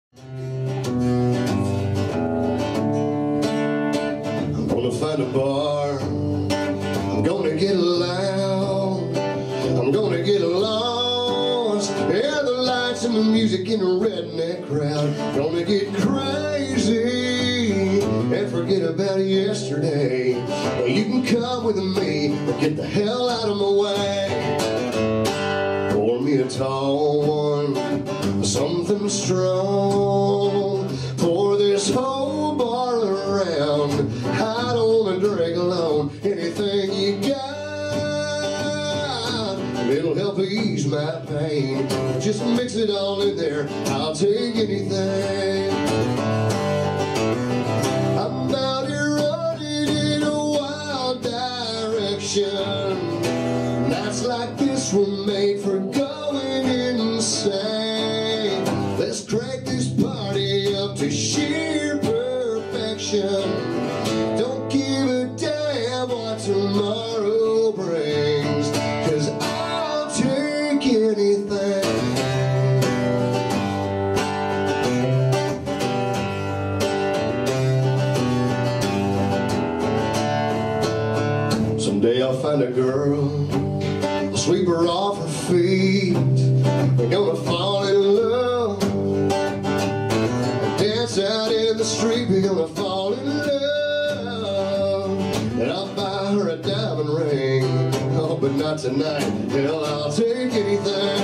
I'm gonna find a bar, I'm gonna get loud, I'm gonna get lost. Yeah, the lights and the music in a redneck crowd. Gonna get crazy and forget about yesterday. Well, you can come with me or get the hell out of my way. Pour me a tall one, something strong. Pour this whole bar around. I don't wanna drink alone. Anything you got, it'll help ease my pain. Just mix it all in there, I'll take anything. I'm out here running in a wild direction. Nights like this were made for going insane. Let's crank this party up to sheer perfection. Don't give a damn what tomorrow brings, 'cause I'll take anything. Someday I'll find a girl, I'll sweep her off her feet. We're gonna fall in love, dance out in the street. We're gonna fall in love, and I'll buy her a diamond ring. Oh, but not tonight. Hell, I'll take anything.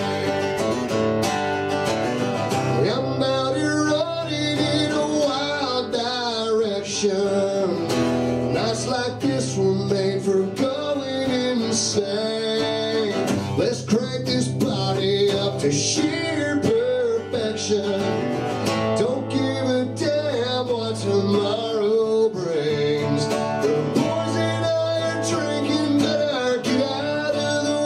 I'm out here running in a wild direction. Nights like this were made for going insane. Let's crank this party up to sheer perfection. Don't give a damn what tomorrow brings. The boys and I are drinking, better get out of the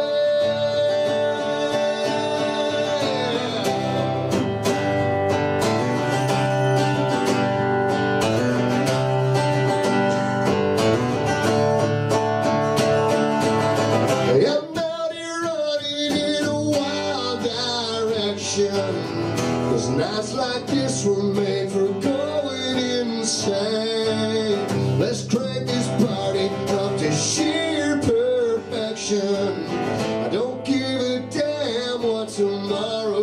way. I'm out here running in a wild direction, 'cause nights like this were made for going insane. Let's crank this party up to sheer perfection. I don't give a damn what tomorrow